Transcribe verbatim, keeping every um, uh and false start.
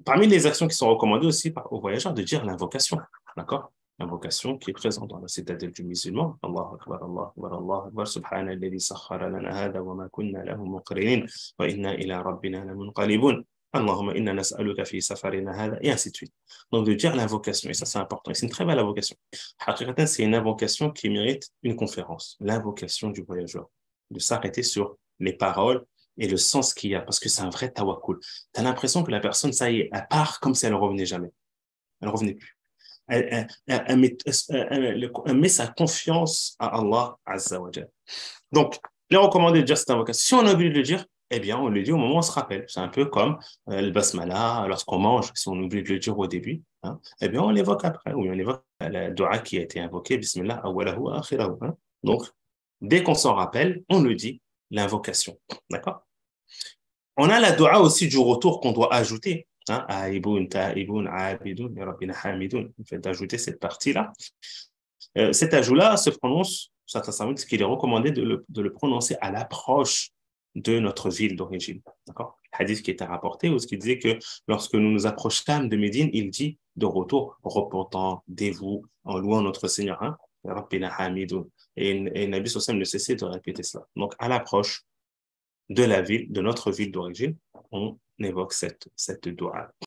parmi les actions qui sont recommandées aussi par, aux voyageurs, de dire l'invocation, d'accord? L'invocation qui est présente dans la citadelle du musulman. Allahu Akbar, Allahu Akbar, Allahu Akbar, Subhana alladhi sakhkhara lana hadha wa ma kunna lahu muqrinin wa inna ila rabbina lamunqalibun. Allahumma inna nas'aluka fi safarina hadha, et ainsi de suite. Donc, de dire l'invocation, et ça, c'est important. Et c'est une très belle invocation. Haqiqatan, c'est une invocation qui mérite une conférence. L'invocation du voyageur. De s'arrêter sur les paroles et le sens qu'il y a, parce que c'est un vrai tawakkul. Tu as l'impression que la personne, ça y est, elle part comme si elle ne revenait jamais. Elle ne revenait plus. Elle, elle, elle, elle, met, elle, elle met sa confiance à Allah Azza wa Jal. Donc, il est recommandé de dire cette invocation. Si on a oublié de le dire, eh bien, on le dit au moment où on se rappelle. C'est un peu comme euh, le basmala, lorsqu'on mange, si on oublie de le dire au début, hein, eh bien, on l'évoque après, ou on évoque la dua qui a été invoquée, bismillah, awwalahu wa akhirahu. Hein. Donc, dès qu'on s'en rappelle, on le dit, l'invocation. D'accord? On a la dua aussi du retour qu'on doit ajouter. Hein, Aïboun, ta'iboun, abidoun, rabbina hamidoun. Le fait d'ajouter cette partie-là. Euh, cet ajout-là se prononce, ça s'invite qu'il est recommandé de le, de le prononcer à l'approche de notre ville d'origine. D'accord? Le hadith qui était rapporté, où ce qui disait que lorsque nous nous approchâmes de Médine, il dit de retour, repentant, dévoué, en louant notre Seigneur. Hein? Rabbina hamidoun. Et, et Nabi Sossam ne cessait de répéter cela. Donc, à l'approche de la ville, de notre ville d'origine, on évoque cette, cette dua.